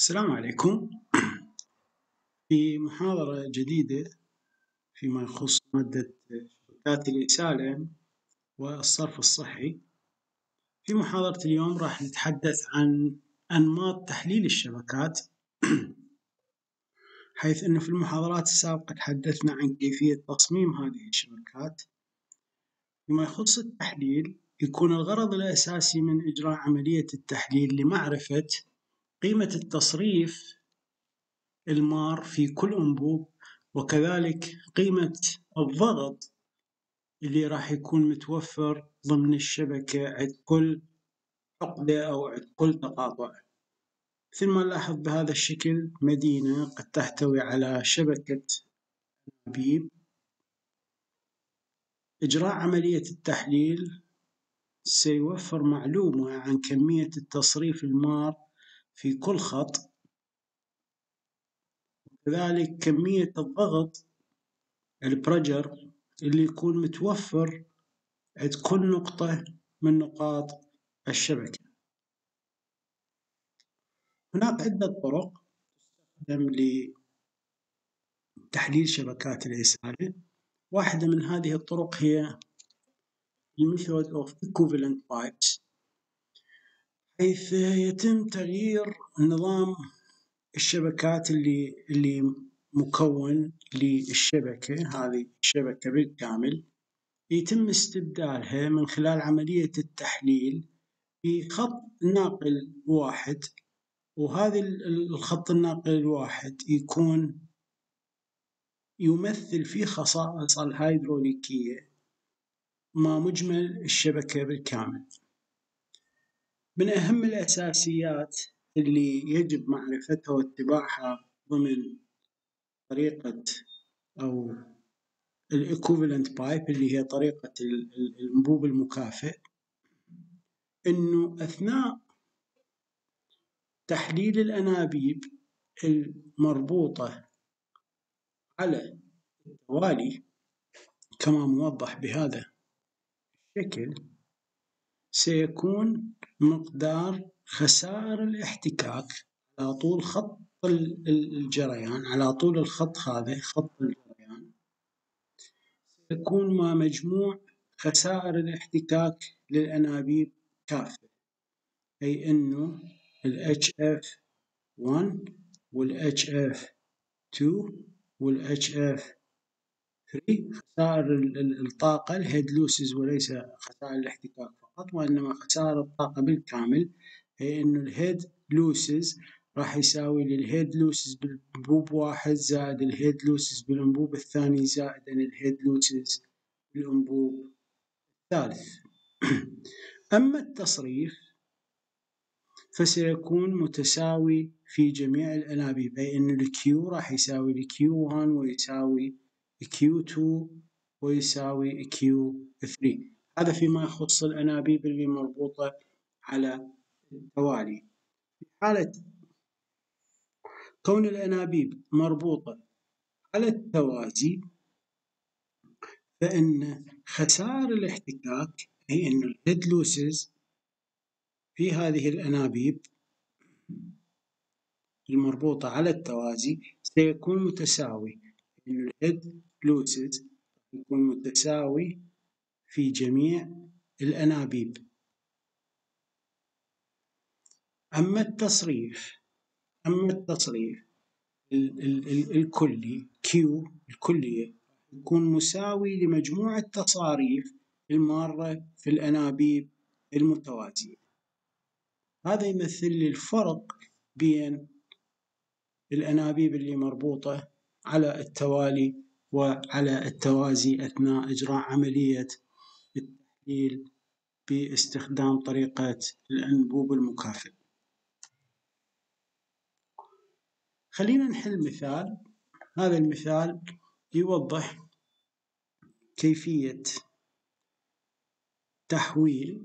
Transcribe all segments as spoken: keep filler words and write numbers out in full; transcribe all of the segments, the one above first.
السلام عليكم. في محاضرة جديدة فيما يخص مادة شبكات الإسالة والصرف الصحي. في محاضرة اليوم راح نتحدث عن أنماط تحليل الشبكات، حيث أنه في المحاضرات السابقة تحدثنا عن كيفية تصميم هذه الشبكات. فيما يخص التحليل، يكون الغرض الأساسي من إجراء عملية التحليل لمعرفة قيمة التصريف المار في كل أنبوب، وكذلك قيمة الضغط اللي راح يكون متوفر ضمن الشبكة عند كل عقدة أو عند كل تقاطع. مثل ما نلاحظ بهذا الشكل، مدينة قد تحتوي على شبكة أنابيب. إجراء عملية التحليل سيوفر معلومة عن كمية التصريف المار في كل خط، وكذلك كمية الضغط البرجر اللي يكون متوفر عند كل نقطة من نقاط الشبكة. هناك عدة طرق تستخدم لتحليل شبكات الإسالة. واحدة من هذه الطرق هي Method of Equivalent Pipes، حيث يتم تغيير نظام الشبكات اللي اللي مكون للشبكة، هذه الشبكة بالكامل يتم استبدالها من خلال عملية التحليل بخط ناقل واحد، وهذا الخط الناقل الواحد يكون يمثل فيه خصائص الهيدروليكية مع مجمل الشبكة بالكامل. من أهم الأساسيات اللي يجب معرفتها واتباعها ضمن طريقة أو الإيكوفالنت بايب اللي هي طريقة الأنبوب المكافئ، إنه أثناء تحليل الأنابيب المربوطة على التوالي كما موضح بهذا الشكل، سيكون مقدار خسائر الاحتكاك على طول خط الجريان، على طول الخط هذا خط الجريان، سيكون مع مجموع خسائر الاحتكاك للأنابيب كافة، أي أنه ال إتش إف واحد وال إتش إف اثنين وال إتش إف ثلاثة خسائر الطاقة الهيد لوسز، وليس خسائر الاحتكاك فقط، وإنما خسائر الطاقة بالكامل، هي إنه الهيد لوسز راح يساوي للهيد لوسز بالأنبوب واحد زائد الهيد لوسز بالأنبوب الثاني زائد الهيد لوسز بالأنبوب الثالث. أما التصريف فسيكون متساوي في جميع الأنابيب، أي أن الكيو راح يساوي الكيو واحد ويساوي كيو اثنين ويساوي كيو ثلاثة. هذا فيما يخص الأنابيب اللي مربوطة على التوالي. في حالة كون الأنابيب مربوطة على التوازي، فإن خسائر الاحتكاك هي أن الهيد لوسز في هذه الأنابيب المربوطة على التوازي سيكون متساوي، أن الهيد لوسز يكون متساوي في جميع الأنابيب. أما التصريف أما التصريف ال ال ال الكلي Q الكلية يكون مساوي لمجموع التصاريف المارة في الأنابيب المتوازية. هذا يمثل لي الفرق بين الأنابيب اللي مربوطة على التوالي وعلى التوازي أثناء إجراء عملية التحليل باستخدام طريقة الأنبوب المكافئ. خلينا نحل مثال. هذا المثال يوضح كيفية تحويل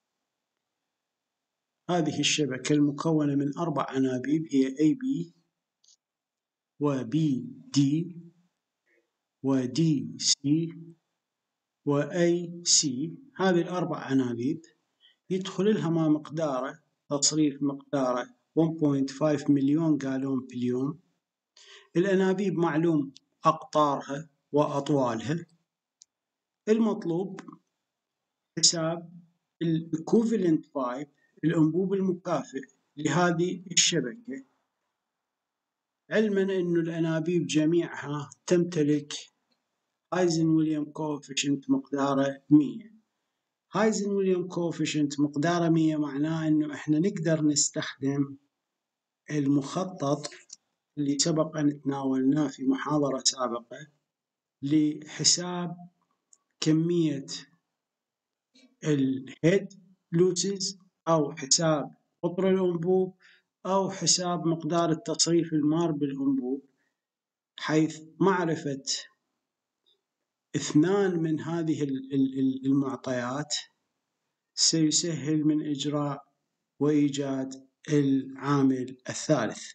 هذه الشبكة المكونة من أربع أنابيب، هي إيه بي و بي دي و دي سي و إيه سي. هذه الأربع أنابيب يدخل لها ما مقداره تصريف مقداره واحد فاصلة خمسة مليون جالون باليوم. الأنابيب معلوم أقطارها وأطوالها. المطلوب حساب ال equivalent pipe، الأنبوب المكافئ لهذه الشبكة، علما أن الأنابيب جميعها تمتلك هايزن-ويليام coefficient مقداره مية. هايزن-ويليام coefficient مقداره مية معناه أنه إحنا نقدر نستخدم المخطط اللي سبق أن تناولناه في محاضرة سابقة لحساب كمية الهيد لوسز أو حساب قطر الأنبوب أو حساب مقدار التصريف المار بالأنبوب، حيث معرفة اثنان من هذه المعطيات سيسهل من إجراء وإيجاد العامل الثالث.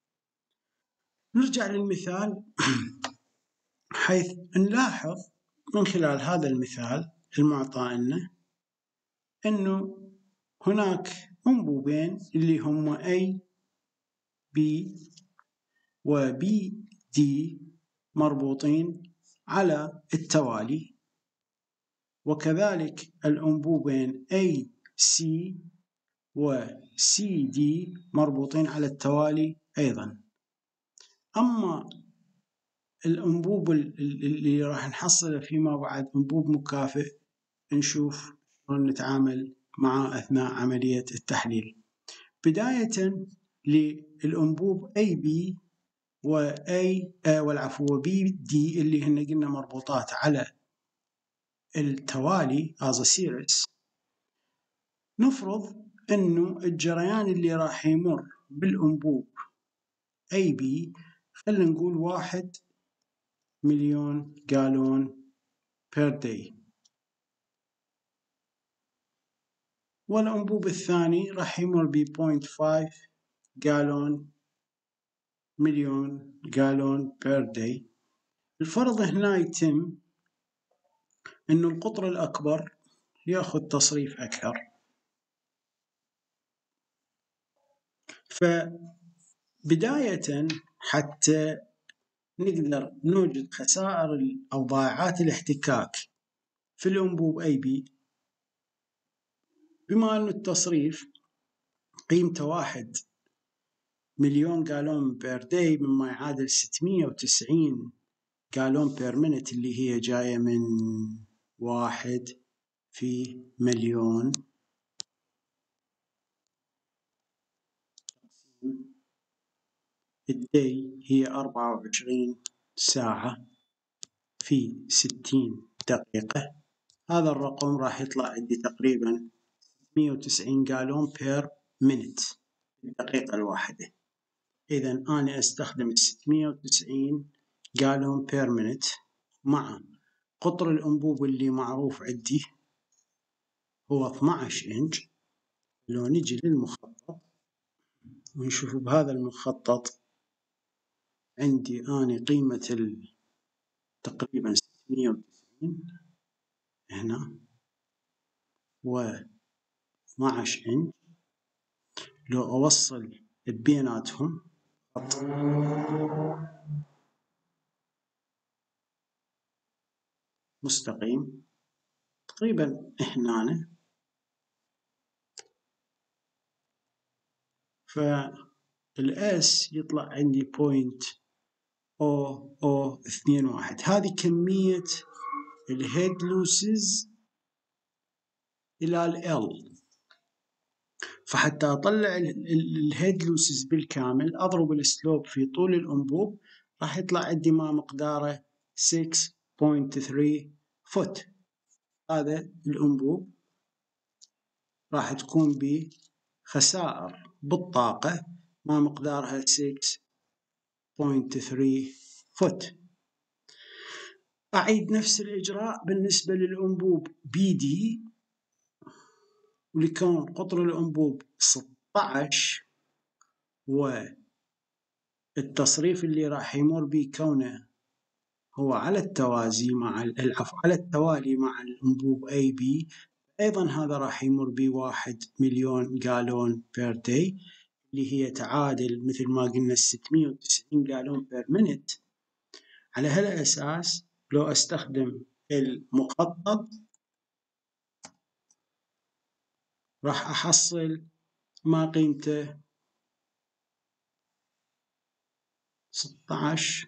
نرجع للمثال حيث نلاحظ من خلال هذا المثال المعطى لنا أنه هناك أنبوبين اللي هم A B و B D مربوطين على التوالي، وكذلك الأنبوبين A C و C D مربوطين على التوالي أيضا. أما الأنبوب اللي راح نحصله فيما بعد أنبوب مكافئ، نشوف شلون نتعامل معه أثناء عملية التحليل. بداية للأنبوب A B و A والعفو و B D اللي هن قلنا مربوطات على التوالي as a series، نفرض إنه الجريان اللي راح يمر بالأنبوب A B خلينا نقول واحد مليون جالون per day، والأنبوب الثاني راح يمر ب صفر فاصلة خمسة جالون مليون جالون per day. الفرض هنا يتم إنه القطر الأكبر يأخذ تصريف أكثر، فبداية حتى نقدر نوجد خسائر أو ضائعات الاحتكاك في الأنبوب A B، بما أن التصريف قيمته واحد مليون جالون بير داي مما يعادل ستمية وتسعين جالون بير مينت، اللي هي جاية من واحد في مليون الداي هي أربعة وعشرين ساعة في ستين دقيقة. هذا الرقم راح يطلع عندي تقريبا ستمية وتسعين جالون بير مينت الدقيقة الواحدة. إذا أنا أستخدم ستمية وتسعين جالون بير مينت مع قطر الأنبوب اللي معروف عندي هو اثناشر إنش. لو نجي للمخطط ونشوف بهذا المخطط عندي أنا قيمة تقريبا ستمية وتسعين هنا و اثناشر إنش. لو أوصل بيناتهم مستقيم تقريبا هنا، فالأس يطلع عندي بوينت أو أو اثنين واحد. هذه كمية الهيد لوسز إلى ال، فحتى أطلع الهيد لوسز بالكامل أضرب السلوب في طول الأنبوب، راح يطلع عندي ما مقداره ستة فاصلة ثلاثة فوت. هذا الأنبوب راح تكون بخسائر بالطاقة ما مقدارها ستة فاصلة ثلاثة فوت. أعيد نفس الإجراء بالنسبة للأنبوب بي دي، ولكون قطر الأنبوب ستة عشر والتصريف اللي راح يمر به كونه هو على التوازي مع العفو على التوالي مع الأنبوب أي بي، أيضا هذا راح يمر بواحد مليون جالون بير داي. اللي هي تعادل مثل ما قلنا ستمئة وتسعين جالون بير مينت، على هالأساس لو أستخدم المخطط راح أحصل ما قيمته ستة عشر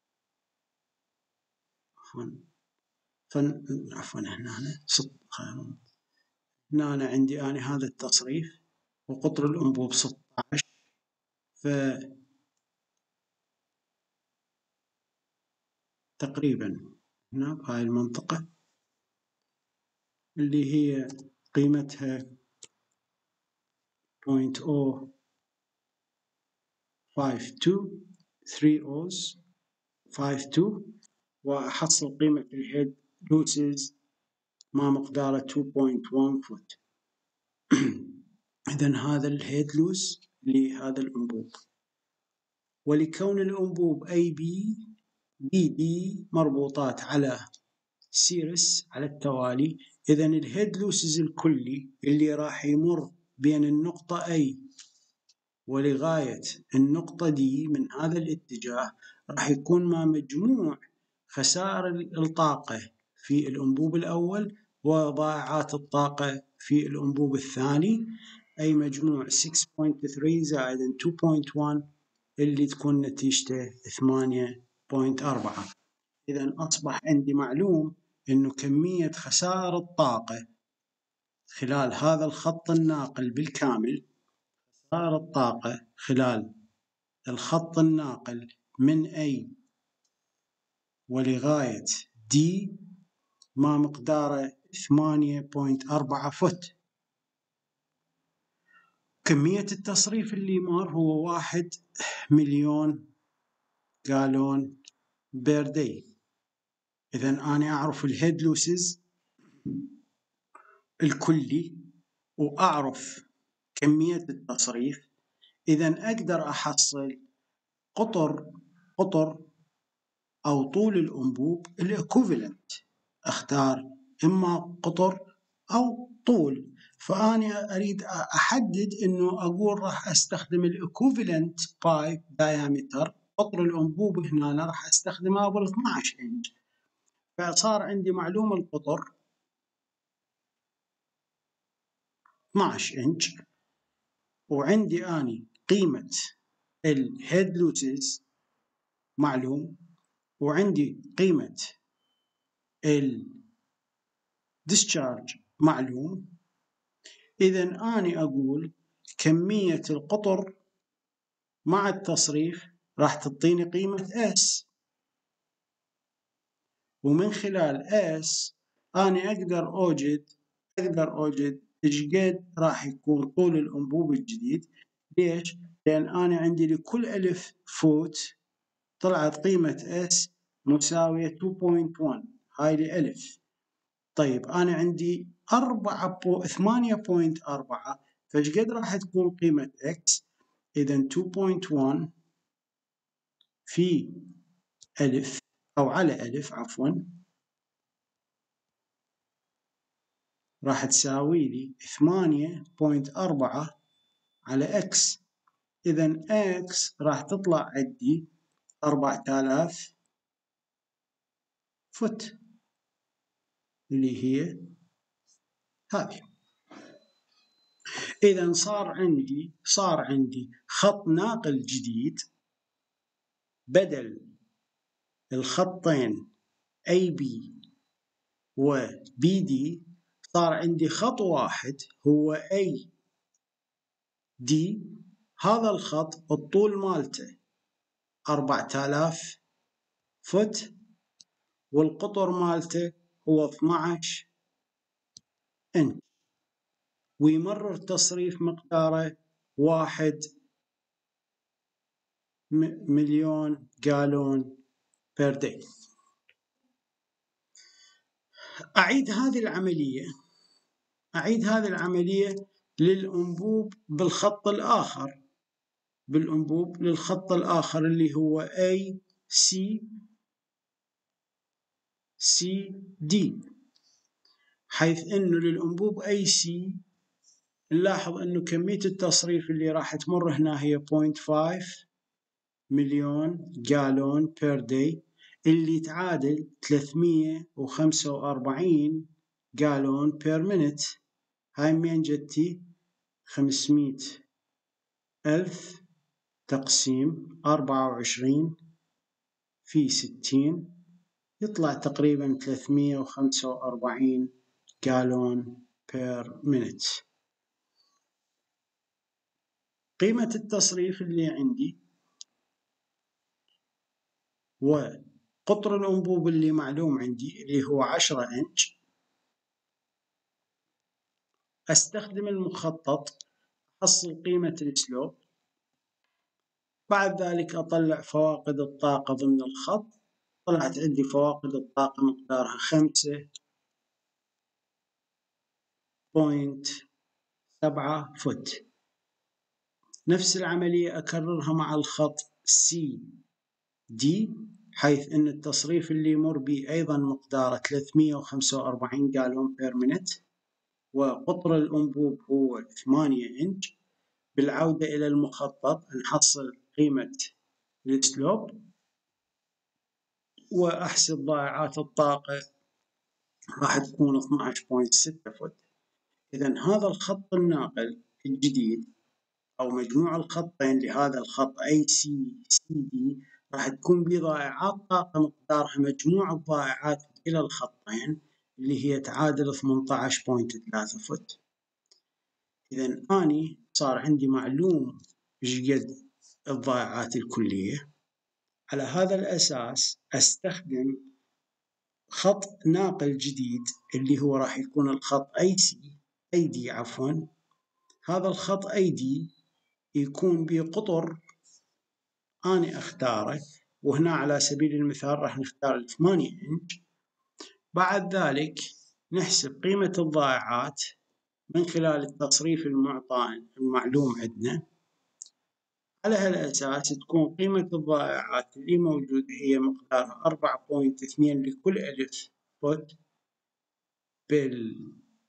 عفوا عفوا هنا هنا هنا أنا عندي أنا هذا التصريف وقطر الأنبوب ستة عشر، ف تقريبا هنا بهاي المنطقة اللي هي قيمتها صفر فاصلة صفر خمسة اثنين ثلاثة أوز خمسة اثنين، وأحصل قيمة الهيد لوسز ما مقداره اثنين فاصلة واحد فوت. إذن هذا الهيد لوس لهذا الأنبوب، ولكون الأنبوب أي بي بي دي مربوطات على سيريس على التوالي، إذن الهيد لوسز الكلي اللي راح يمر بين النقطة A ولغاية النقطة D من هذا الاتجاه راح يكون ما مجموع خسائر الطاقة في الأنبوب الأول وضائعات الطاقة في الأنبوب الثاني، أي مجموع ستة فاصلة ثلاثة زائد اثنين فاصلة واحد اللي تكون نتيجته ثمانية فاصلة أربعة. إذن أصبح عندي معلوم إنه كمية خسائر الطاقة خلال هذا الخط الناقل بالكامل، خسائر الطاقة خلال الخط الناقل من A ولغاية D ما مقداره ثمانية فاصلة أربعة فوت. كمية التصريف اللي مر هو واحد مليون جالون بير داي. إذن أنا أعرف الهيد لوسز الكلي وأعرف كمية التصريف، إذن أقدر أحصل قطر قطر أو طول الأنبوب الإكوفالنت، أختار إما قطر أو طول. فأنا أريد أحدد إنه أقول راح أستخدم الإكوفالنت بايب دايامتر، قطر الأنبوب هنا راح أستخدمه بال اثني عشر إنش، فصار عندي معلومة القطر اثني عشر إنش، وعندي أني قيمة الهيد لوسز معلوم، وعندي قيمة الديسشارج معلوم. إذن أنا أقول كمية القطر مع التصريف راح تعطيني قيمة S، ومن خلال S أنا أقدر أوجد أقدر أوجد إيش قد راح يكون طول الأنبوب الجديد. ليش؟ لأن أنا عندي لكل ألف فوت طلعت قيمة S مساوية اثنين فاصلة واحد، هاي لألف. طيب أنا عندي أربعة ثمانية فاصلة أربعة، فإيش قد راح تكون قيمة X؟ إذن اثنين فاصلة واحد في ألف أو على ألف عفوا راح تساوي لي ثمانية فاصلة أربعة على X. إذن X راح تطلع عندي أربعة آلاف فوت اللي هي هذه. إذن صار عندي صار عندي خط ناقل جديد، بدل الخطين A B و B D صار عندي خط واحد هو A D. هذا الخط الطول مالته أربعة آلاف فوت، والقطر مالته هو اثني عشر إنش، ويمرر تصريف مقداره واحد مليون جالون بير داي. أعيد هذه العملية أعيد هذه العملية للأنبوب بالخط الآخر، بالأنبوب للخط الآخر اللي هو A C C D، حيث أنه للأنبوب A C نلاحظ أنه كمية التصريف اللي راح تمر هنا هي صفر فاصلة خمسة مليون جالون بير داي، اللي تعادل ثلاثمية وخمسة وأربعين جالون بير مينت. هاي من جتي؟ خمسمية ألف تقسيم أربعة وعشرين في ستين، يطلع تقريبا ثلاثمية وخمسة وأربعين جالون بير مينت. قيمة التصريف اللي عندي وقطر الأنبوب اللي معلوم عندي اللي هو عشرة إنش. أستخدم المخطط أحصل قيمة السلوب، بعد ذلك أطلع فواقد الطاقة ضمن الخط. طلعت عندي فواقد الطاقة مقدارها خمسة بوينت سبعة فوت. نفس العملية أكررها مع الخط سي دي، حيث أن التصريف اللي يمر بي أيضا مقداره ثلاثمية وخمسة وأربعين جالون بير مينت، وقطر الأنبوب هو ثمانية إنش. بالعودة إلى المخطط نحصل قيمة السلوب وأحسب ضائعات الطاقة، راح تكون اثناشر فاصلة ستة فوت. إذن هذا الخط الناقل الجديد أو مجموع الخطين لهذا الخط أي سي سي دي راح تكون بضائعات طاقة مقدارها مجموع الضائعات إلى الخطين اللي هي تعادل ثمانية عشر فاصلة ثلاثة فوت. إذن أني صار عندي معلوم إيش قد الضائعات الكلية. على هذا الأساس أستخدم خط ناقل جديد اللي هو راح يكون الخط أي سي أي دي عفوا. هذا الخط أي دي يكون بقطر أنا أختاره، وهنا على سبيل المثال راح نختار الثمانية إنش. بعد ذلك نحسب قيمة الضائعات من خلال التصريف المعطى المعلوم عندنا. على هالأساس تكون قيمة الضائعات اللي موجودة هي مقدارها أربعة فاصلة اثنين لكل ألف فوت، بال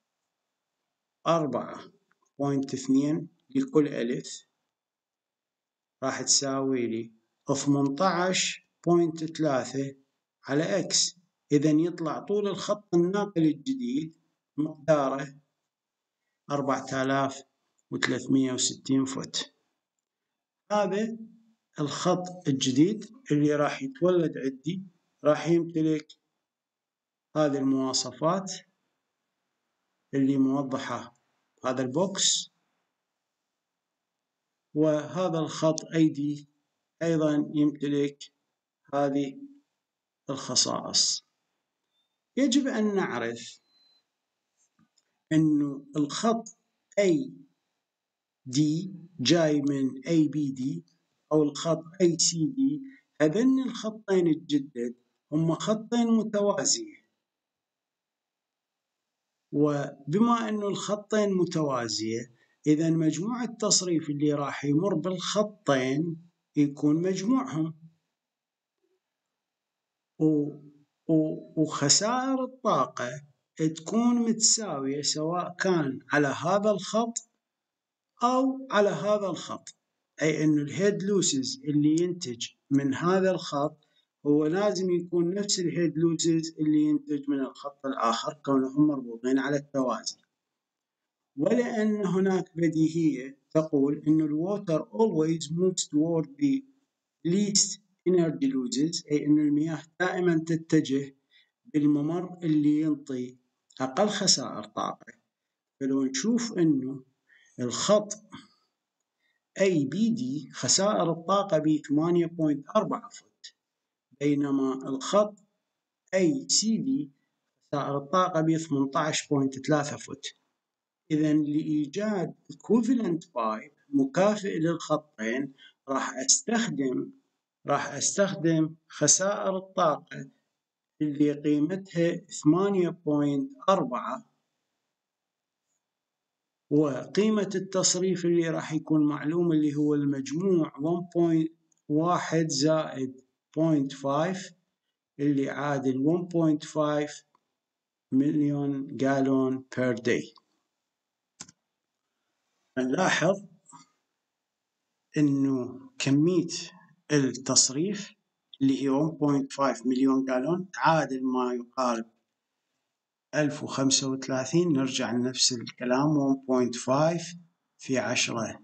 أربعة فاصلة اثنين لكل ألف راح تساوي لي ثمانية عشر فاصلة ثلاثة على إكس. إذن يطلع طول الخط الناقل الجديد مقداره أربعة آلاف وثلاثمية وستين فوت. هذا الخط الجديد اللي راح يتولد عندي راح يمتلك هذه المواصفات اللي موضحة هذا البوكس، وهذا الخط أيدي أيضا يمتلك هذه الخصائص. يجب أن نعرف أنه الخط أي دي جاي من أي بي دي أو الخط أي سي دي. هذين الخطين الجدد هم خطين متوازيين، وبما أنه الخطين متوازية إذا مجموع التصريف اللي راح يمر بالخطين يكون مجموعهم، وخسائر الطاقة تكون متساوية سواء كان على هذا الخط أو على هذا الخط. أي أنه الهيد لوسز اللي ينتج من هذا الخط هو لازم يكون نفس الهيد لوسز اللي ينتج من الخط الآخر كونهم مربوطين على التوازي. ولأن هناك بديهية تقول أن الwater always moves toward the least energy losses، أي أن المياه دائما تتجه بالممر اللي ينطي أقل خسائر طاقة. فلو نشوف أنه الخط أي بي دي خسائر الطاقة ب ثمانية فاصلة أربعة فوت، بينما الخط أي سي دي خسائر الطاقة ب ثمانية عشر فاصلة ثلاثة فوت. إذن لإيجاد equivalent pipe مكافئ للخطين راح أستخدم راح أستخدم خسائر الطاقة اللي قيمتها ثمانية فاصلة أربعة، وقيمة التصريف اللي راح يكون معلوم اللي هو المجموع واحد فاصلة واحد زائد صفر فاصلة خمسة اللي عادل واحد فاصلة خمسة مليون جالون بير داي. نلاحظ إنه كمية التصريف اللي هي واحد فاصلة خمسة مليون جالون تعادل ما يقارب ألف وخمسة وثلاثين. نرجع لنفس الكلام، واحد فاصلة خمسة في عشرة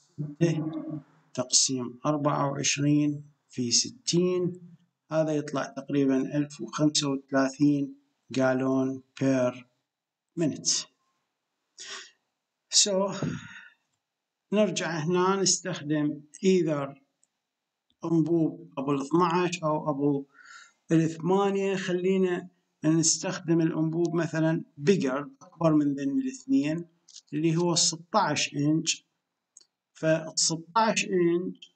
تقسيم أربعة وعشرين في ستين، هذا يطلع تقريبا ألف وخمسة وثلاثين جالون per minute. so نرجع هنا نستخدم either أنبوب أبو الاثناعش أو أبو الثمانية. خلينا نستخدم الأنبوب مثلا bigger أكبر من ذن الاثنين اللي هو ستاشر إنش. فستاشر إنش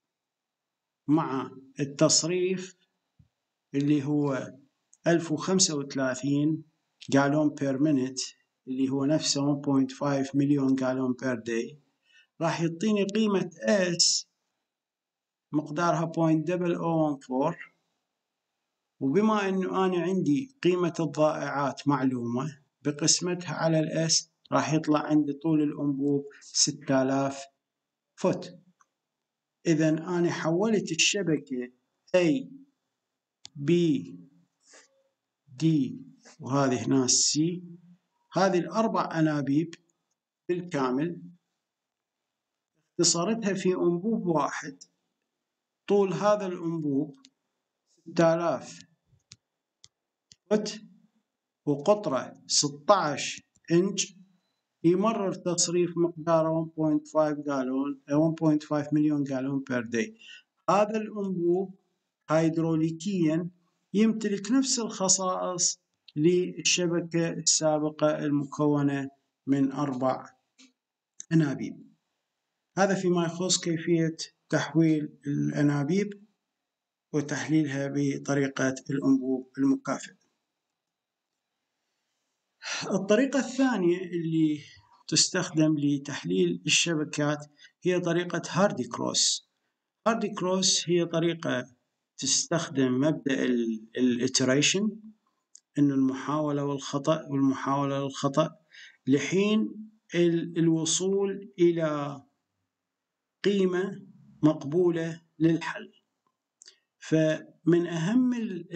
مع التصريف اللي هو ألف وخمسة وثلاثين جالون بير مينت اللي هو نفسه واحد فاصلة خمسة مليون جالون بير داي، راح يعطيني قيمة S مقدارها صفر فاصلة صفر صفر واحد أربعة. وبما أنه أنا عندي قيمة الضائعات معلومة بقسمتها على الأس راح يطلع عندي طول الأنبوب ستة آلاف فوت. إذا أنا حولت الشبكة A B D وهذه هنا C، هذه الأربع أنابيب بالكامل اختصرتها في أنبوب واحد. طول هذا الأنبوب ستة آلاف فوت وقطره ستاشر إنش، يمرر تصريف مقداره واحد فاصلة خمسة جالون واحد فاصلة خمسة مليون جالون بير داي. هذا الأنبوب هيدروليكيا يمتلك نفس الخصائص للشبكة السابقة المكونة من أربع أنابيب. هذا فيما يخص كيفية تحويل الأنابيب وتحليلها بطريقة الأنبوب المكافئ. الطريقة الثانية اللي تستخدم لتحليل الشبكات هي طريقة هاردي كروس. هاردي كروس هي طريقة تستخدم مبدأ الإتريشن، إنه المحاولة والخطأ والمحاولة والخطأ لحين الوصول إلى قيمة مقبولة للحل. فمن أهم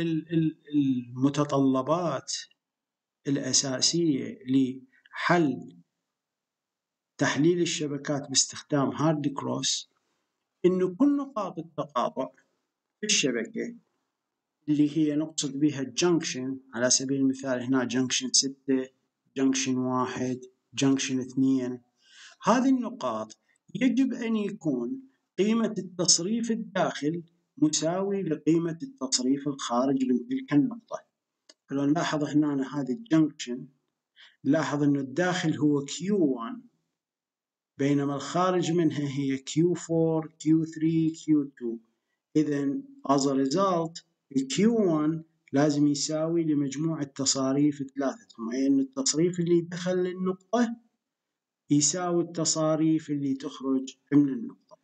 المتطلبات الأساسية لحل تحليل الشبكات باستخدام هاردي كروس إنه كل نقاط التقاطع في الشبكة اللي هي نقصد بها الجنكشن، على سبيل المثال هنا جنكشن ستة، جنكشن واحد، جنكشن اثنين، هذه النقاط يجب أن يكون قيمة التصريف الداخل مساوي لقيمة التصريف الخارج من تلك النقطة. لو نلاحظ هنا هذه الجنكشن، نلاحظ أن الداخل هو كيو واحد بينما الخارج منها هي كيو أربعة، كيو ثلاثة، كيو اثنين. إذن as a result كيو واحد لازم يساوي لمجموع التصاريف ثلاثتهم، أي أن التصريف اللي دخل للنقطة يساوي التصاريف اللي تخرج من النقطة.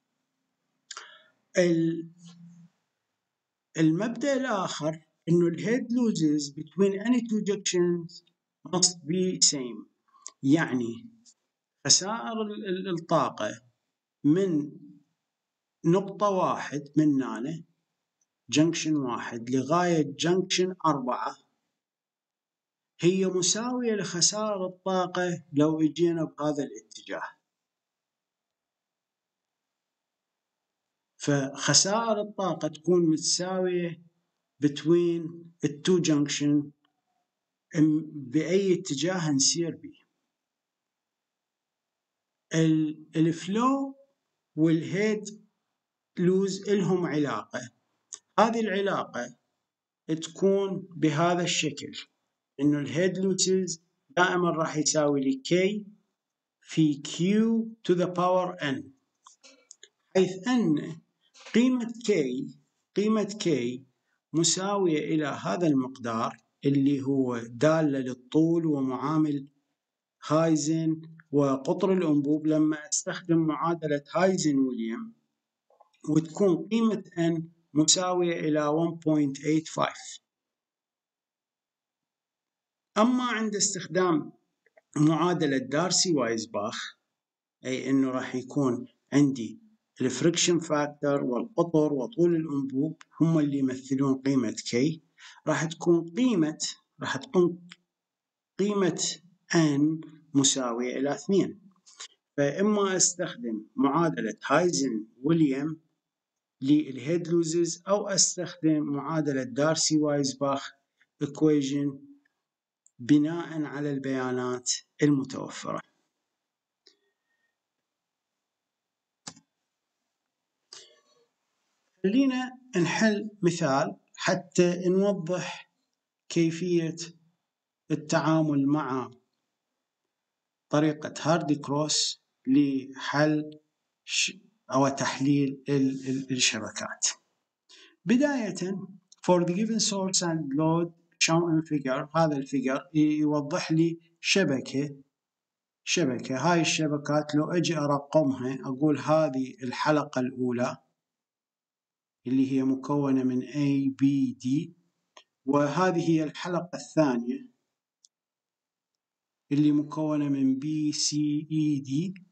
المبدأ الآخر إنه ال head losses between any two junctions must be same، يعني خسائر الطاقة من نقطة واحد من هنا جنكشن واحد لغاية جنكشن أربعة هي مساوية لخسائر الطاقة لو اجينا بهذا الاتجاه. فخسائر الطاقة تكون متساوية between التو جنكشن بأي اتجاه نسير به. الفلو والهيد لوز إلهم علاقة، هذه العلاقة تكون بهذا الشكل، إنه الهيد لوزز دائما راح يساوي لي K في Q to the power N، حيث أن قيمة K قيمة K مساوية إلى هذا المقدار اللي هو دالة للطول ومعامل هايزن وقطر الأنبوب لما استخدم معادلة هايزن ويليام، وتكون قيمة N مساوية إلى واحد فاصلة ثمانية خمسة. أما عند استخدام معادلة دارسي وايزباخ أي أنه راح يكون عندي الفريكشن فاكتور والقطر وطول الأنبوب هم اللي يمثلون قيمة K. راح تكون قيمة راح تكون قيمة N مساوية إلى اثنين. فإما أستخدم معادلة هايزن ويليام للهيد لوزز أو أستخدم معادلة دارسي وايزباخ equation بناء على البيانات المتوفرة. خلينا نحل مثال حتى نوضح كيفية التعامل مع طريقة هاردي كروس لحل أو تحليل الشبكات. بداية for the given source and load shown in figure، هذا الفيجر يوضح لي شبكة شبكة هاي الشبكات لو أجي أرقمها أقول هذه الحلقة الأولى اللي هي مكونة من A B D، وهذه هي الحلقة الثانية اللي مكونة من B C E D.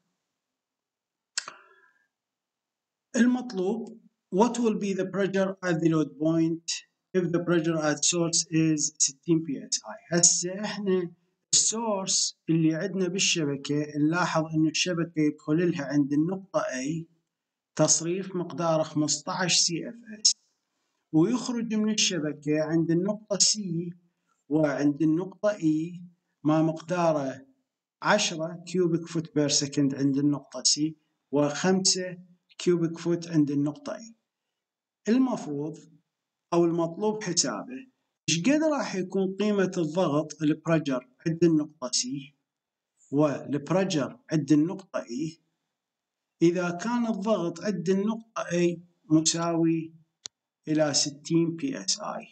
المطلوب what will be the pressure at the load point if the pressure at source is ستين بي اس اي. هسه احنا السورس اللي عندنا بالشبكة نلاحظ انه الشبكة يدخل لها عند النقطة A تصريف مقداره خمسة عشر سي اف اس، ويخرج من الشبكة عند النقطة C وعند النقطة E ما مقداره عشرة كيوبيك فوت بير سكند عند النقطة C وخمسة كيوبيك فوت عند النقطة E. المفروض أو المطلوب حسابه إيش قد راح يكون قيمة الضغط البرجر عند النقطة C والبرجر عند النقطة E إذا كان الضغط عند النقطة A مساوي إلى ستين بي اس اي،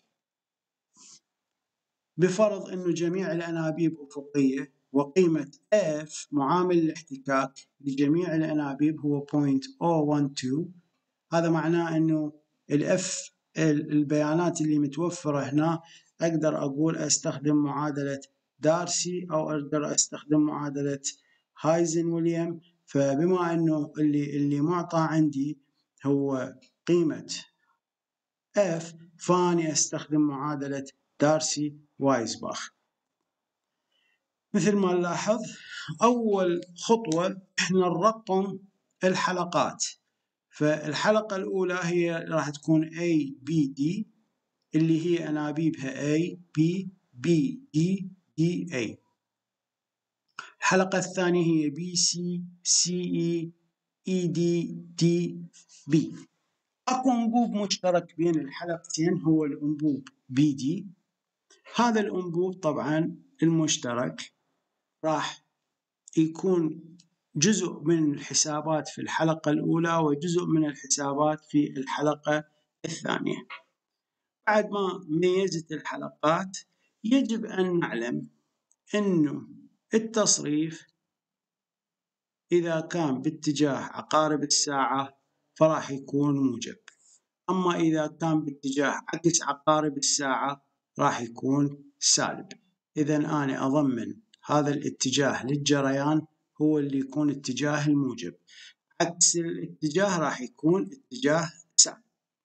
بفرض أنه جميع الأنابيب أفقية وقيمة F معامل الاحتكاك لجميع الأنابيب هو صفر فاصلة صفر واحد اثنين. هذا معناه أنه الأف البيانات اللي متوفرة هنا أقدر أقول أستخدم معادلة دارسي أو أقدر أستخدم معادلة هايزن ويليام. فبما أنه اللي اللي معطى عندي هو قيمة F فاني أستخدم معادلة دارسي وايزباخ. مثل ما نلاحظ أول خطوة إحنا نرقم الحلقات. فالحلقة الأولى هي راح تكون A B D اللي هي أنابيبها A B B D D A. الحلقة الثانية هي B C C E E D D B. أكو أنبوب مشترك بين الحلقتين هو الأنبوب B D. هذا الأنبوب طبعا المشترك راح يكون جزء من الحسابات في الحلقة الأولى وجزء من الحسابات في الحلقة الثانية. بعد ما ميزت الحلقات يجب أن نعلم أنه التصريف إذا كان باتجاه عقارب الساعة فراح يكون موجب، أما إذا كان باتجاه عكس عقارب الساعة راح يكون سالب. إذن أنا أضمن هذا الاتجاه للجريان هو اللي يكون اتجاه الموجب، عكس الاتجاه راح يكون اتجاه سالب.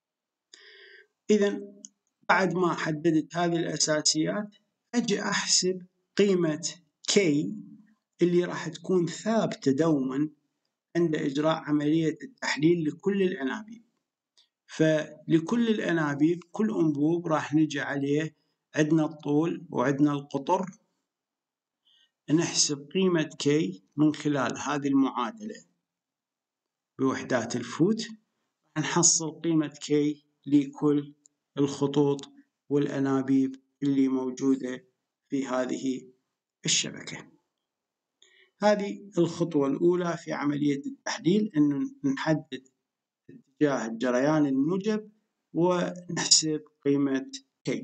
إذن بعد ما حددت هذه الأساسيات أجي أحسب قيمة K اللي راح تكون ثابتة دوما عند إجراء عملية التحليل لكل الأنابيب. فلكل الأنابيب كل أنبوب راح نجي عليه عندنا الطول وعندنا القطر، نحسب قيمة K من خلال هذه المعادلة بوحدات الفوت، نحصل قيمة K لكل الخطوط والأنابيب اللي موجودة في هذه الشبكة. هذه الخطوة الأولى في عملية التحليل، أنه نحدد اتجاه الجريان الموجب ونحسب قيمة K.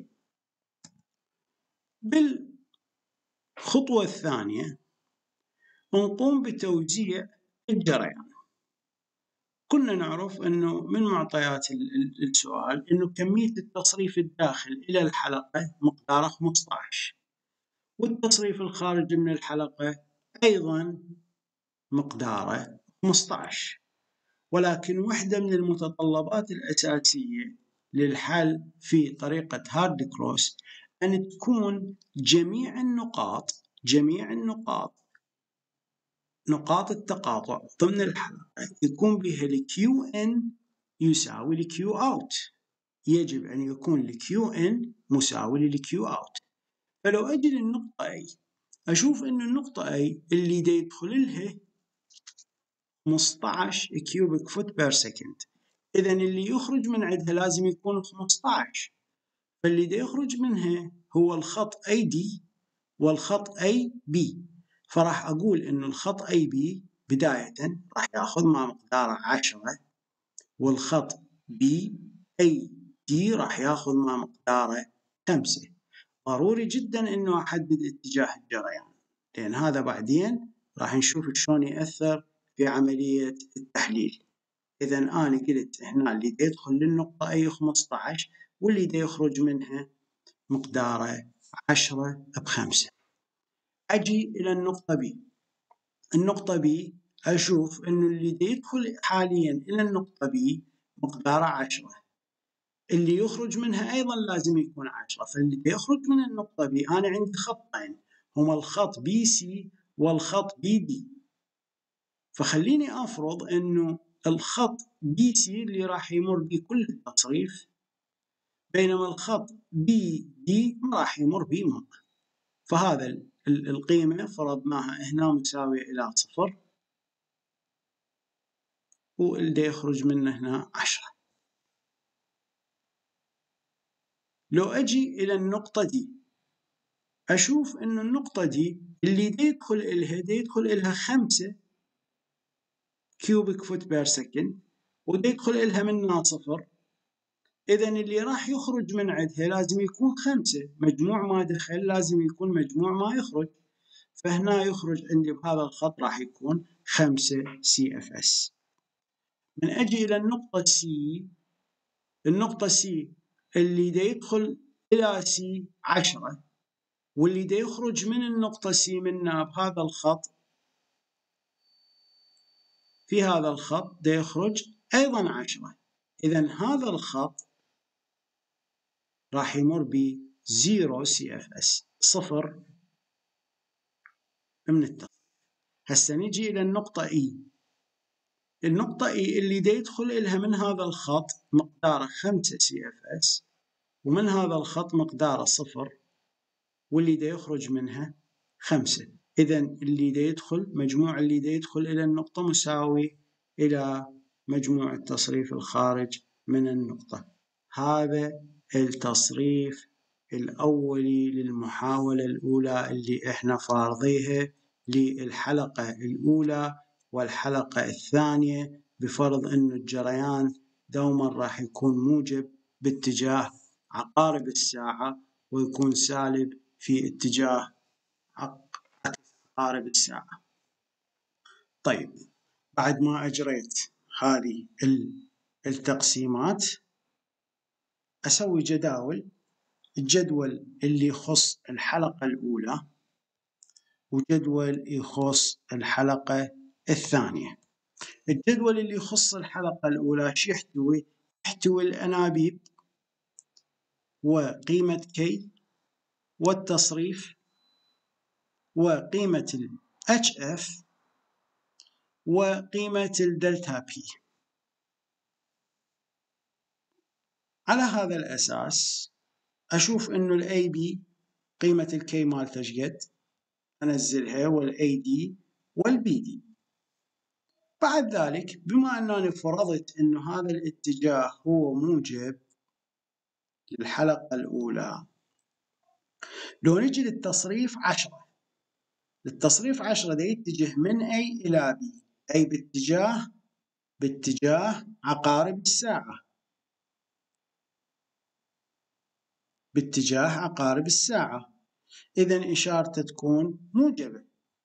بالخطوة الثانية نقوم بتوزيع الجريان. كنا نعرف أنه من معطيات السؤال أنه كمية التصريف الداخل إلى الحلقة مقداره خمسة عشر، والتصريف الخارج من الحلقة أيضا مقداره خمسة عشر، ولكن واحدة من المتطلبات الأساسية للحل في طريقة هارد كروس أن تكون جميع النقاط جميع النقاط نقاط التقاطع ضمن الحلقة يكون بها ال كيو إن يساوي ال كيو أوت. يجب أن يكون ال كيو إن مساوي لل كيو أوت. فلو أجي للنقطة A أشوف إن النقطة A اللي دا يدخل لها خمسة عشر كيوبيك فوت بير سكند، إذا اللي يخرج من عندها لازم يكون خمسة عشر، فاللي دا يخرج منها هو الخط إيه دي والخط إيه بي. فراح أقول إنه الخط إيه بي بداية راح يأخذ مع مقداره عشرة، والخط بي إيه دي راح يأخذ مع مقداره خمسة. ضروري جدا إنه أحدد اتجاه الجريان، لأن هذا بعدين راح نشوف شلون يأثر في عملية التحليل. إذا أنا قلت هنا اللي دا يدخل للنقطة أي خمسة عشر، واللي دا يخرج منها مقداره عشرة بخمسة. أجي إلى النقطة بي. النقطة بي أشوف إنه اللي دا يدخل حاليا إلى النقطة بي مقداره عشرة، اللي يخرج منها أيضا لازم يكون عشرة، فاللي دا يخرج من النقطة بي أنا عندي خطين هما الخط بي سي والخط بي دي. فخليني أفرض إنه الخط بي سي اللي راح يمر به كل التصريف، بينما الخط بي دي ما راح يمر به مرة. فهذا القيمة فرضناها هنا مساوية إلى صفر، واللي يخرج منه هنا عشرة. لو أجي إلى النقطة دي أشوف إنه النقطة دي اللي دا يدخل إلها دا يدخل إلها خمسة كيوبيك فوت بير سكند، ودا يدخل إلها منها صفر. إذا اللي راح يخرج من عندها لازم يكون خمسة، مجموع ما دخل لازم يكون مجموع ما يخرج. فهنا يخرج عندي بهذا الخط راح يكون خمسة سي اف اس. من أجي إلى النقطة سي، النقطة سي اللي دا يدخل إلى سي عشرة، واللي دا يخرج من النقطة سي منها بهذا الخط، في هذا الخط دا يخرج أيضا عشرة. إذا هذا الخط راح يمر ب زيرو سي اف اس، صفر من التصريف. هسه نجي إلى النقطة إي. النقطة إي اللي دا يدخل إلها من هذا الخط مقداره خمسة سي اف اس، ومن هذا الخط مقداره صفر، واللي دا يخرج منها خمسة. إذا اللي دا يدخل مجموع اللي دا يدخل إلى النقطة مساوي إلى مجموع التصريف الخارج من النقطة. هذا التصريف الأولي للمحاولة الأولى اللي إحنا فارضيها للحلقة الأولى والحلقة الثانية، بفرض أن الجريان دوما راح يكون موجب باتجاه عقارب الساعة، ويكون سالب في اتجاه عقارب الساعة. طيب، بعد ما أجريت هذه التقسيمات أسوي جداول. الجدول اللي يخص الحلقة الأولى وجدول يخص الحلقة الثانية. الجدول اللي يخص الحلقة الأولى شو يحتوي؟ يحتوي الأنابيب وقيمة كي والتصريف وقيمة ال إتش إف وقيمة الدلتا بي. على هذا الأساس أشوف إنه ال إيه بي قيمة الكي مالته شقد أنزلها، وال إيه دي وال بي دي. بعد ذلك بما أنني فرضت إنه هذا الاتجاه هو موجب للحلقة الأولى، لو نجي للتصريف عشرة، التصريف عشرة ده يتجه من A إلى B، أي باتجاه باتجاه عقارب الساعة، باتجاه عقارب الساعة. إذن إشارته تكون موجبة.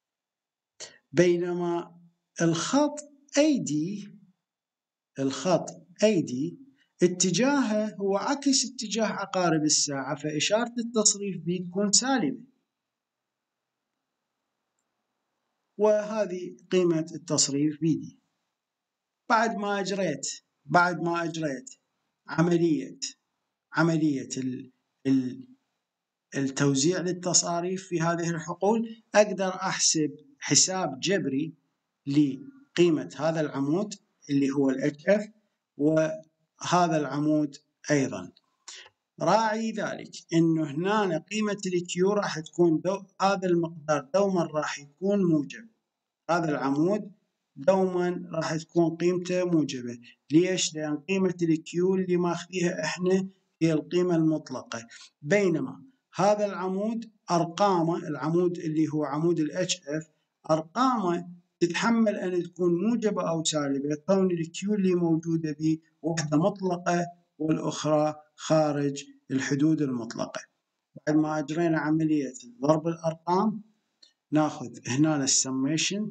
بينما الخط إيه دي الخط إيه دي اتجاهه هو عكس اتجاه عقارب الساعة، فإشارة التصريف بي تكون سالبة. وهذه قيمة التصريف بي دي. بعد ما أجريت بعد ما أجريت عملية عملية ال ال التوزيع للتصاريف في هذه الحقول، أقدر أحسب حساب جبري لقيمة هذا العمود اللي هو ال إتش إف وهذا العمود أيضا. راعي ذلك إنه هنا قيمة الكيو راح تكون دو هذا المقدار دوما راح يكون موجب، هذا العمود دوما راح تكون قيمته موجبة. ليش؟ لأن قيمة الكيو اللي ماخذيها إحنا هي القيمة المطلقة، بينما هذا العمود أرقامه، العمود اللي هو عمود ال إتش إف أرقامه تتحمل أن تكون موجبة أو سالبة، كون الكيو اللي موجودة به وحدة مطلقة والأخرى خارج الحدود المطلقة. بعد ما أجرينا عملية ضرب الأرقام، ناخذ هنا السميشن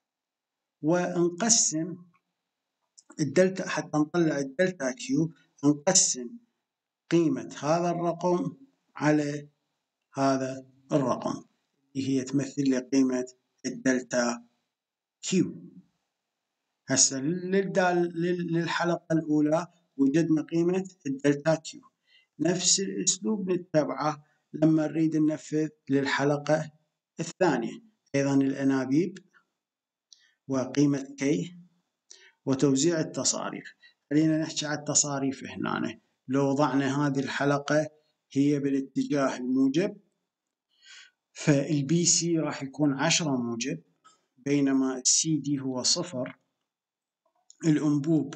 ونقسم الدلتا حتى نطلع الدلتا كيو، نقسم قيمة هذا الرقم على هذا الرقم اللي هي تمثل لي قيمة الدلتا كيو. هسه للحلقة الأولى وجدنا قيمة الدلتا كيو، نفس الأسلوب نتبعه لما نريد ننفذ للحلقة الثانية. أيضا الأنابيب وقيمة كي وتوزيع التصاريف. خلينا نحكي على التصاريف هنا. لو وضعنا هذه الحلقة هي بالاتجاه الموجب، فالبي سي راح يكون عشرة موجب، بينما السي دي هو صفر. الأنبوب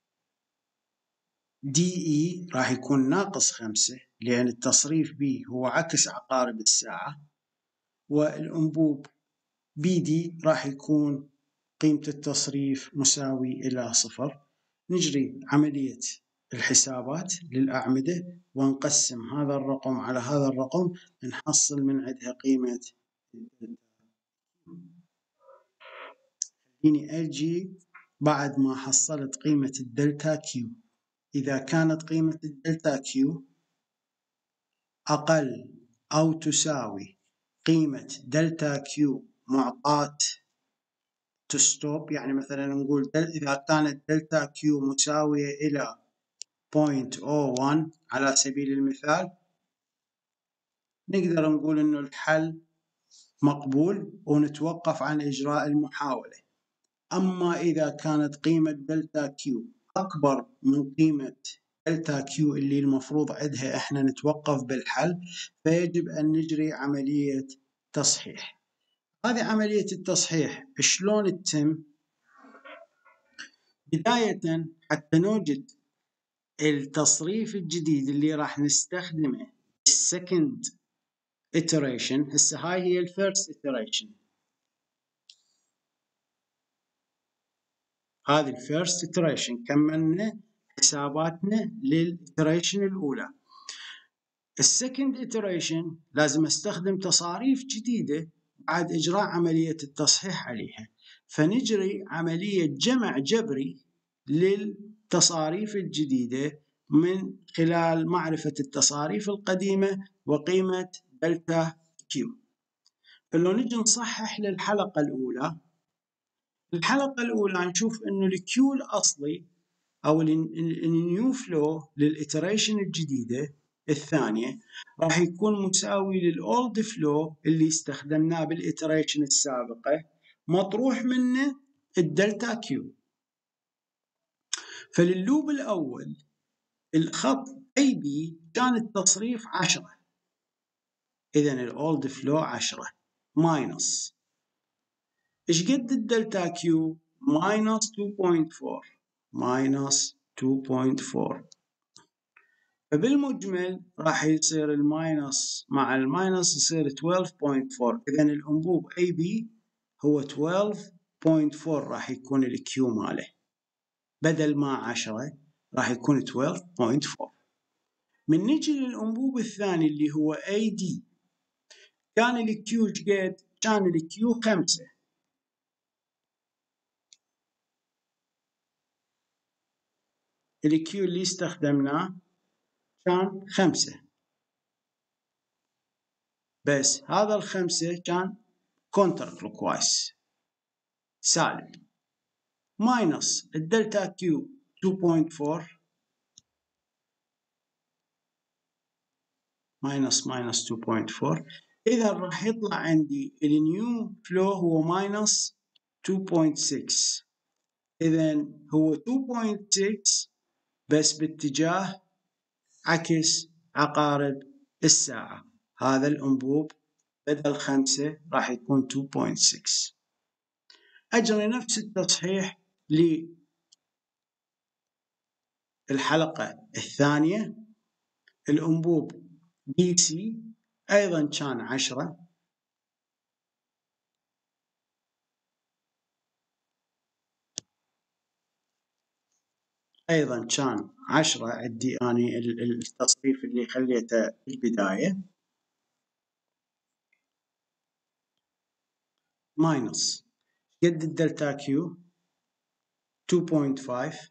دي إي راح يكون ناقص خمسة، لأن التصريف بي هو عكس عقارب الساعة. والأنبوب بي دي راح يكون قيمة التصريف مساوي إلى صفر. نجري عملية الحسابات للأعمدة ونقسم هذا الرقم على هذا الرقم، نحصل من عندها قيمة. يعني أجي بعد ما حصلت قيمة الدلتا كيو، إذا كانت قيمة الدلتا كيو أقل أو تساوي قيمة دلتا كيو معطاة تستوب، يعني مثلا نقول إذا كانت دلتا كيو مساوية إلى صفر فاصلة صفر واحد على سبيل المثال، نقدر نقول إنه الحل مقبول ونتوقف عن إجراء المحاولة. أما إذا كانت قيمة دلتا كيو أكبر من قيمة دلتا كيو اللي المفروض عندها إحنا نتوقف بالحل، فيجب أن نجري عملية تصحيح. هذه عملية التصحيح شلون تتم؟ بداية حتى نوجد التصريف الجديد اللي راح نستخدمه السكند iteration. هسه هاي هي الفيرست iteration، هذه الفيرست iteration كملنا حساباتنا للiteration الأولى. السكند iteration لازم استخدم تصاريف جديدة بعد إجراء عملية التصحيح عليها، فنجري عملية جمع جبري للتصاريف الجديدة من خلال معرفة التصاريف القديمة وقيمة دلتا كيو. فلو نجي نصحح للحلقة الأولى، الحلقة الأولى نشوف إنه الكيو الأصلي أو النيو فلو للإتريشن الجديدة الثانية راح يكون مساوي للأولد فلو اللي استخدمناه بالإتريشن السابقة، مطروح منه الدلتا كيو. فلللوب الأول الخط أي بي كان التصريف عشرة، إذن الأولد فلو عشرة ماينس إيش قد الدلتا كيو؟ ماينس اثنين فاصلة أربعة ماينس اثنين فاصلة أربعة. فبالمجمل راح يصير الماينس مع الماينس يصير اثناشر فاصلة أربعة. إذن الأنبوب أي بي هو اثناشر فاصلة أربعة راح يكون الكيو ماله، بدل ما عشرة راح يكون اثناشر فاصلة أربعة. من نجي للأنبوب الثاني اللي هو أي دي، كان الكيو قد؟ كان الكيو خمسة. الكيو اللي استخدمناه كان خمسة، بس هذا الخمسة كان كونتر كلوكوايز، سالب ماينس الدلتا كيو اثنين فاصلة أربعة ماينس ماينس اثنين فاصلة أربعة، إذا راح يطلع عندي النيو فلو هو ماينس اثنين فاصلة ستة، إذا هو اثنين فاصلة ستة بس باتجاه عكس عقارب الساعة. هذا الأنبوب بدل خمسة راح يكون اثنين فاصلة ستة. أجري نفس التصحيح للحلقة الثانية. الأنبوب بي سي أيضا كان عشرة، أيضا كان عشرة. عندي أني التصريف اللي خليته في البداية ماينس قد الدلتا كيو اثنين فاصلة خمسة،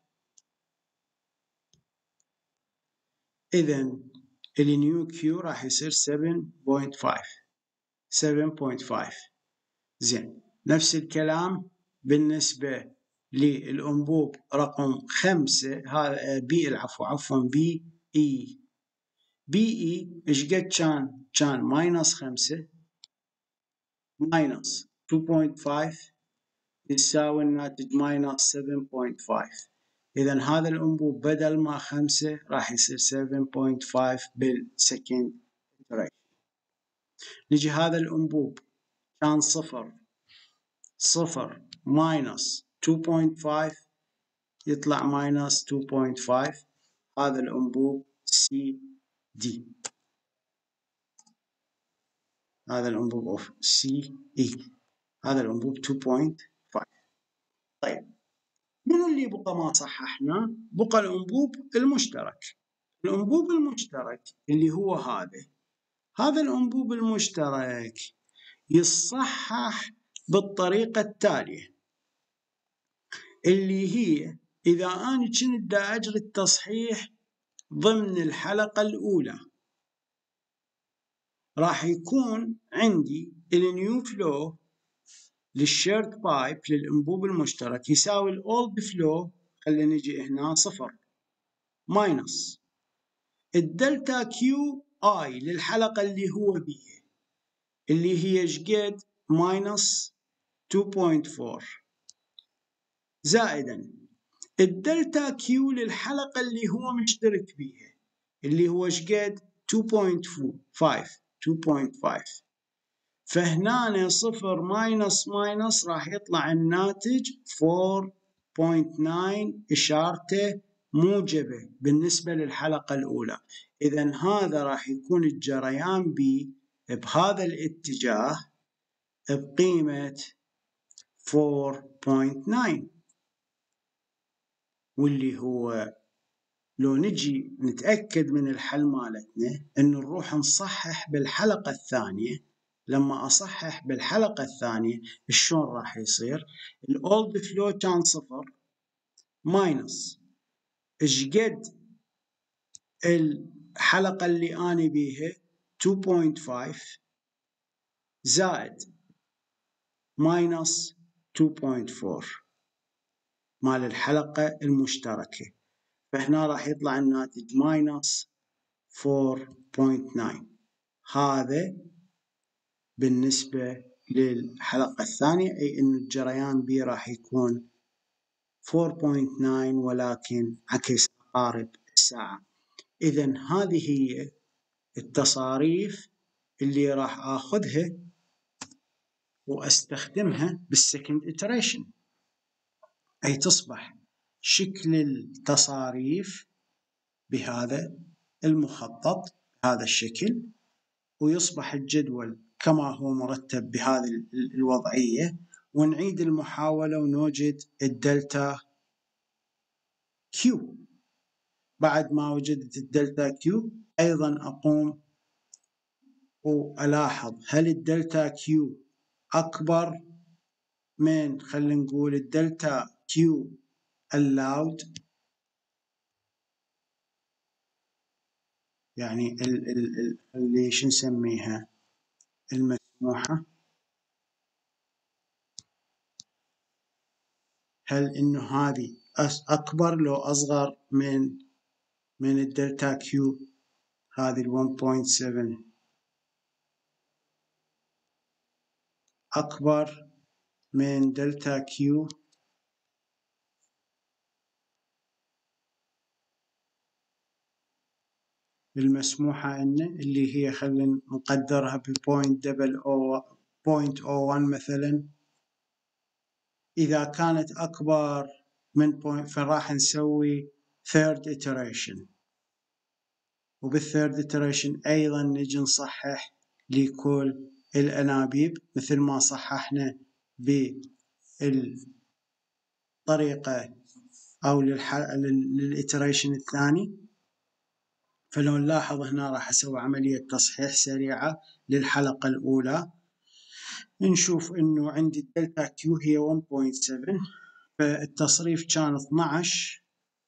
إذا النيو كيو راح يصير سبعة فاصلة خمسة سبعة فاصلة خمسة. زين، نفس الكلام بالنسبة للأنبوب رقم خمسة، هذا بي العفو عفوا بي إي. بي إي إيش قد كان؟ كان ماينس خمسة ماينس اثنين فاصلة خمسة يساوي الناتج ماينس سبعة فاصلة خمسة. إذا هذا الأنبوب بدل ما خمسة راح يصير سبعة فاصلة خمسة بالسكند إتريشن. نجي هذا الأنبوب كان صفر صفر ماينس اثنين فاصلة خمسة يطلع ماينس اثنين فاصلة خمسة. هذا الأنبوب سي دي، هذا الأنبوب أوف سي إي، هذا الأنبوب اثنين فاصلة خمسة. طيب، من اللي بقى ما صححنا؟ بقى الأنبوب المشترك. الأنبوب المشترك اللي هو هذا هذا الأنبوب المشترك يصحح بالطريقة التالية، اللي هي إذا أنا كنت دا أجري التصحيح ضمن الحلقة الأولى راح يكون عندي النيو فلو للشيرد بايب للأنبوب المشترك يساوي الأولد فلو، خلينا نجي هنا صفر ماينس الدلتا كيو آي للحلقة اللي هو بيها اللي هي شقد ماينس اثنين فاصلة أربعة زائدا الدلتا كيو للحلقة اللي هو مشترك بيها اللي هو شقد اثنين فاصلة خمسة اثنين فاصلة خمسة. فهنا صفر ماينس ماينس راح يطلع الناتج أربعة فاصلة تسعة إشارته موجبة بالنسبة للحلقة الأولى. إذا هذا راح يكون الجريان بي بهذا الاتجاه بقيمة أربعة فاصلة تسعة، واللي هو لو نجي نتأكد من الحل مالتنا إن نروح نصحح بالحلقة الثانية. لما أصحح بالحلقة الثانية شلون راح يصير؟ الأولد فلو كان صفر ماينس إشقد الحلقة اللي أنا بيها اثنين فاصلة خمسة زائد ماينس اثنين فاصلة أربعة مال الحلقة المشتركة، فهنا راح يطلع الناتج ماينس أربعة فاصلة تسعة. هذا بالنسبة للحلقة الثانية، أي أن الجريان بي راح يكون أربعة فاصلة تسعة ولكن عكس عقارب الساعة. إذن هذه هي التصاريف اللي راح آخذها وأستخدمها بالسكند إتريشن، أي تصبح شكل التصاريف بهذا المخطط بهذا الشكل، ويصبح الجدول كما هو مرتب بهذه الوضعية، ونعيد المحاولة ونوجد الدلتا كيو. بعد ما وجدت الدلتا كيو أيضا أقوم وألاحظ هل الدلتا كيو أكبر من خلينا نقول الدلتا كيو allowed، يعني ال ال اللي شو نسميها المسموحة. هل إنه هذه أكبر لو أصغر من من الدلتا كيو هذه ال واحد فاصلة سبعة أكبر من دلتا كيو المسموحة عندنا اللي هي خلينا نقدرها ب صفر فاصلة واحد مثلا. إذا كانت أكبر من point فراح نسوي third iteration، وبالthird iteration أيضا نجي نصحح لكل الأنابيب مثل ما صححنا بالطريقة أو للiteration الثاني. فلو نلاحظ هنا راح أسوي عملية تصحيح سريعة للحلقة الأولى. نشوف إنه عندي الدلتا كيو هي واحد فاصلة سبعة، فالتصريف كان اثناعش،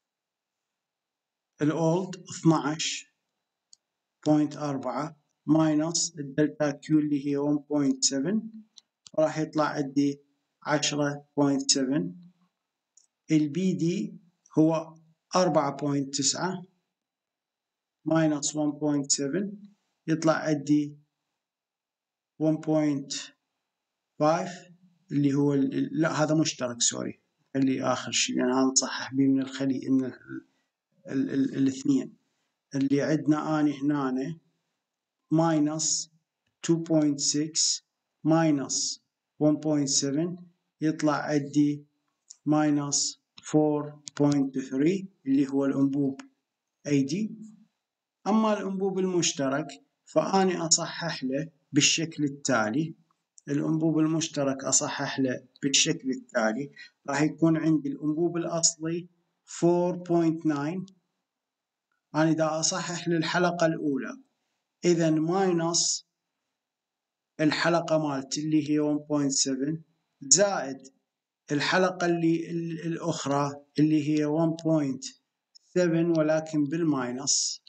الأولد اثناعش فاصلة أربعة ماينس الدلتا كيو اللي هي واحد فاصلة سبعة، راح يطلع عندي عشرة فاصلة سبعة. البي دي هو أربعة فاصلة تسعة ماينس واحد فاصلة سبعة، يطلع عندي واحد فاصلة خمسة اللي هو لا هذا مشترك سوري، اللي آخر شيء يعني هذا نصحح به من الخلي من ال ال ال الاثنين اللي عندنا أنا هنا ماينس اثنين فاصلة ستة ماينس واحد فاصلة سبعة، يطلع عندي ماينس أربعة فاصلة ثلاثة اللي هو الأنبوب أي دي. أما الأنبوب المشترك فأني أصحح له بالشكل التالي، الأنبوب المشترك أصحح له بالشكل التالي، راح يكون عندي الأنبوب الأصلي أربعة فاصلة تسعة، أنا دا أصحح للحلقة الأولى، إذا ماينس الحلقة مالتي اللي هي واحد فاصلة سبعة زائد الحلقة اللي الأخرى اللي هي واحد فاصلة سبعة ولكن بالماينس،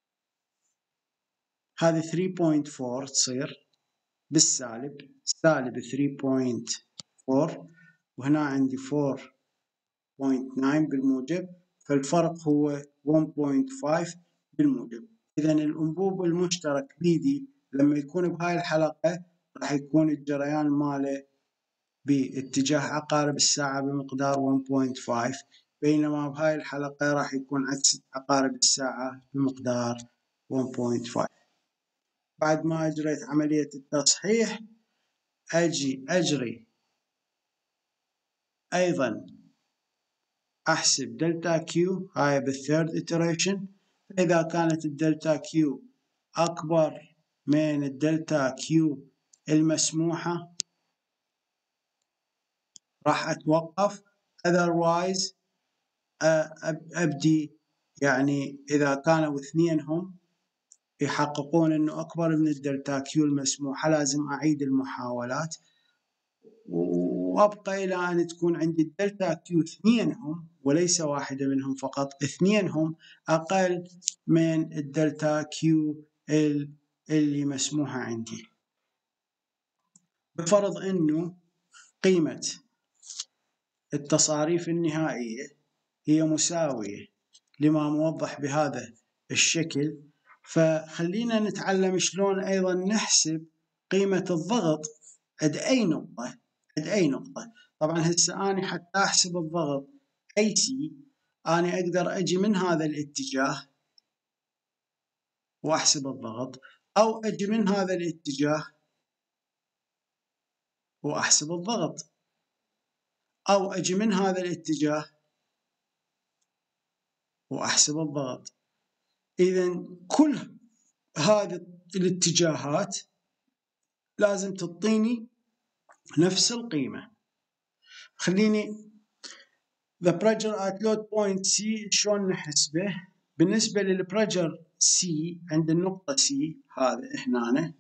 هذه ثلاثة فاصلة أربعة تصير بالسالب، سالب ثلاثة فاصلة أربعة، وهنا عندي أربعة فاصلة تسعة بالموجب، فالفرق هو واحد فاصلة خمسة بالموجب. إذا الأنبوب المشترك بيدي لما يكون بهاي الحلقة راح يكون الجريان ماله باتجاه عقارب الساعة بمقدار واحد فاصلة خمسة، بينما بهاي الحلقة راح يكون عكس عقارب الساعة بمقدار واحد فاصلة خمسة. بعد ما أجريت عملية التصحيح أجي أجري أيضا أحسب دلتا كيو هاي بالثيرد iteration. إذا كانت الدلتا كيو أكبر من الدلتا كيو المسموحة راح أتوقف، otherwise أبدي يعني إذا كانوا اثنينهم يحققون أنه أكبر من الدلتا كيو المسموحة لازم أعيد المحاولات، وأبقى إلى أن تكون عندي الدلتا كيو اثنينهم وليس واحدة منهم فقط، اثنينهم أقل من الدلتا كيو اللي مسموحة عندي. بفرض أنه قيمة التصاريف النهائية هي مساوية لما موضح بهذا الشكل، فخلينا نتعلم شلون أيضا نحسب قيمة الضغط عند أي نقطة عند أي نقطة. طبعا هسه أنا حتى أحسب الضغط أي سي أنا أقدر أجي من هذا الاتجاه وأحسب الضغط، أو أجي من هذا الاتجاه وأحسب الضغط، أو أجي من هذا الاتجاه وأحسب الضغط. إذن كل هذه الاتجاهات لازم تعطيني نفس القيمة. خليني the pressure at load point C شلون نحسبه؟ بالنسبة للبريشر C عند النقطة C هذا هنا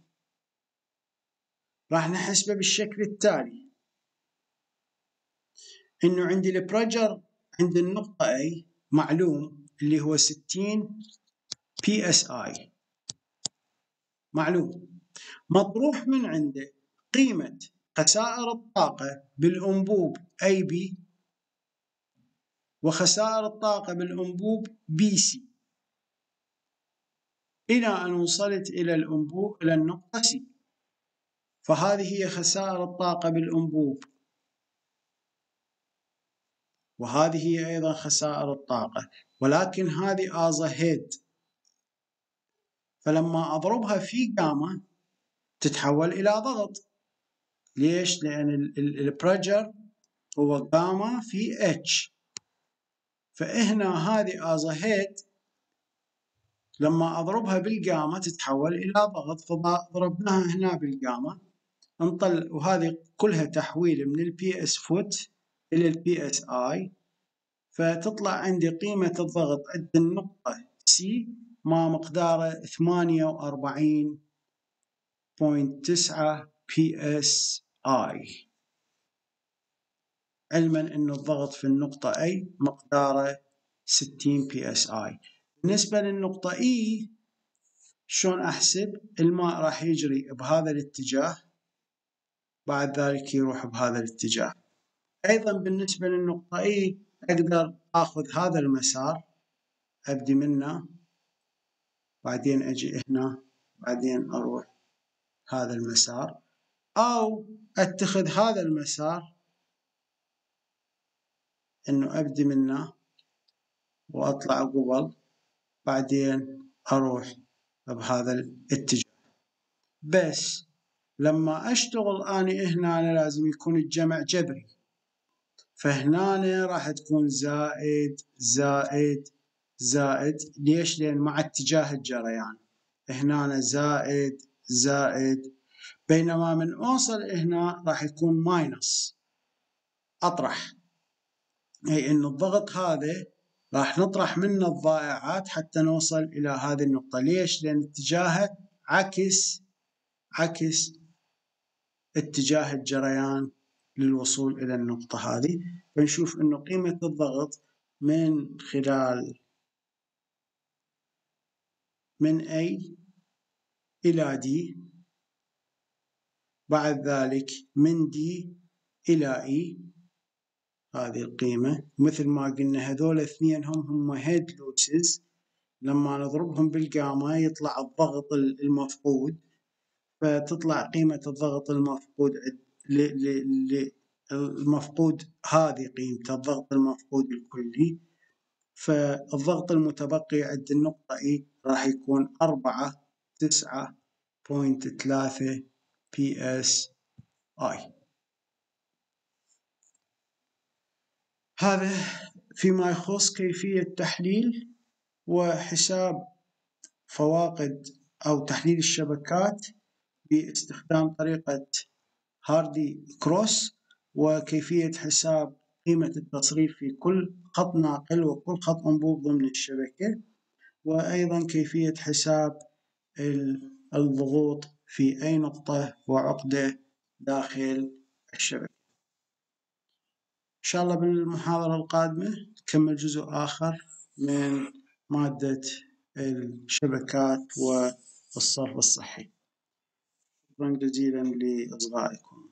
راح نحسبه بالشكل التالي، إنه عندي البريشر عند النقطة A معلوم اللي هو ستين بي اس اي معلوم، مطروح من عنده قيمة خسائر الطاقة بالأنبوب أي بي وخسائر الطاقة بالأنبوب بي سي، إلى أن وصلت إلى الأنبوب إلى النقطة سي. فهذه هي خسائر الطاقة بالأنبوب، وهذه هي أيضا خسائر الطاقة، ولكن هذه آز هيد، فلما أضربها في جاما تتحول إلى ضغط. ليش؟ لأن البريشر هو جاما في اتش، فهنا هذه آز هيد لما أضربها بالجاما تتحول إلى ضغط، فضربناها هنا بالجاما نطل، وهذه كلها تحويل من البي اس فوت إلى البي اس آي، فتطلع عندي قيمة الضغط عند النقطة سي ما مقداره ثمانية وأربعين فاصلة تسعة بي اس آي، علما أن الضغط في النقطة A مقداره ستين بي اس آي. بالنسبة للنقطة E شلون أحسب؟ الماء راح يجري بهذا الاتجاه، بعد ذلك يروح بهذا الاتجاه. أيضا بالنسبة للنقطة E أقدر أخذ هذا المسار، أبدي منه، بعدين أجي هنا، بعدين أروح هذا المسار، أو أتخذ هذا المسار إنه أبدي منه وأطلع قبل، بعدين أروح بهذا الاتجاه. بس لما أشتغل أنا هنا أنا لازم يكون الجمع جبري، فهنا راح تكون زائد زائد زائد. ليش؟ لأن مع اتجاه الجريان هنا زائد زائد، بينما من أوصل هنا راح يكون ماينس أطرح، أي أن الضغط هذا راح نطرح منه الضائعات حتى نوصل إلى هذه النقطة. ليش؟ لأن اتجاهه عكس عكس اتجاه الجريان للوصول إلى النقطة هذه. فنشوف أنه قيمة الضغط من خلال من A إلى D، بعد ذلك من D إلى E، هذه القيمة مثل ما قلنا هذول اثنين هم هم هيد لوسز، لما نضربهم بالجاما يطلع الضغط المفقود، فتطلع قيمة الضغط المفقود المفقود هذه قيمة الضغط المفقود الكلي. فالضغط المتبقي عند النقطة E راح يكون أربعة تسعة بوينت ثلاثة بي اس آي. هذا فيما يخص كيفية تحليل وحساب فواقد أو تحليل الشبكات باستخدام طريقة هاردي كروس، وكيفية حساب قيمة التصريف في كل خط ناقل وكل خط أنبوب ضمن الشبكة، وأيضا كيفية حساب الضغوط في أي نقطة وعقدة داخل الشبكة. إن شاء الله بالمحاضرة القادمة نكمل جزء آخر من مادة الشبكات والصرف الصحي. شكرا جزيلا لإصغائكم.